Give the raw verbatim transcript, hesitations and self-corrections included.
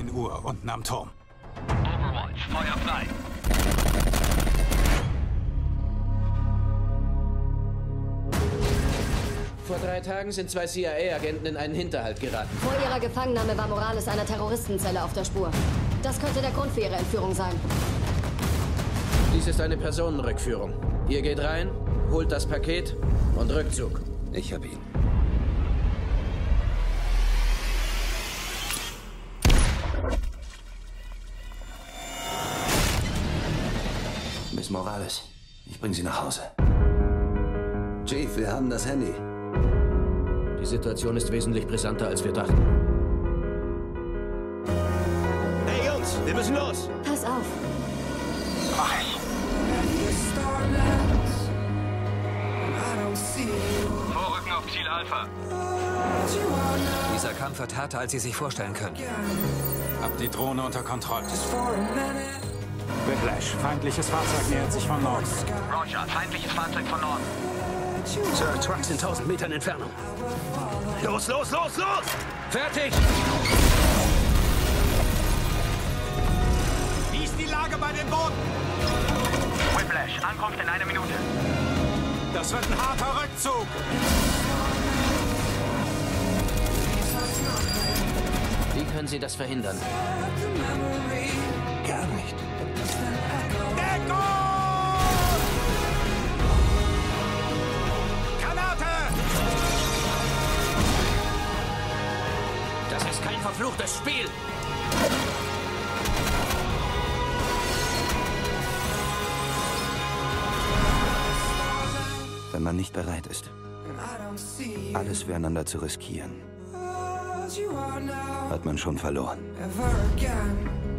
ein Uhr, unten am Turm. Overwatch, Feuer frei. Vor drei Tagen sind zwei C I A-Agenten in einen Hinterhalt geraten. Vor ihrer Gefangennahme war Morales einer Terroristenzelle auf der Spur. Das könnte der Grund für ihre Entführung sein. Dies ist eine Personenrückführung. Ihr geht rein, holt das Paket und Rückzug. Ich hab ihn. Miss Morales, ich bring Sie nach Hause. Chief, wir haben das Handy. Die Situation ist wesentlich brisanter, als wir dachten. Hey Jungs, wir müssen los! Pass auf. Mach ich. Vorrücken auf Ziel Alpha. Dieser Kampf wird härter, als Sie sich vorstellen können. Habt die Drohne unter Kontrolle. Whiplash, feindliches Fahrzeug nähert sich von Norden. Roger, feindliches Fahrzeug von Norden. Sir, Trucks in tausend Metern Entfernung. Los, los, los, los! Fertig! Wie ist die Lage bei den Booten? Whiplash, Ankunft in einer Minute. Das wird ein harter Rückzug. Wie können Sie das verhindern? Gar nicht. Deckung! Granate! Das ist kein verfluchtes Spiel! Wenn man nicht bereit ist, alles füreinander zu riskieren, hat man schon verloren. Ever again.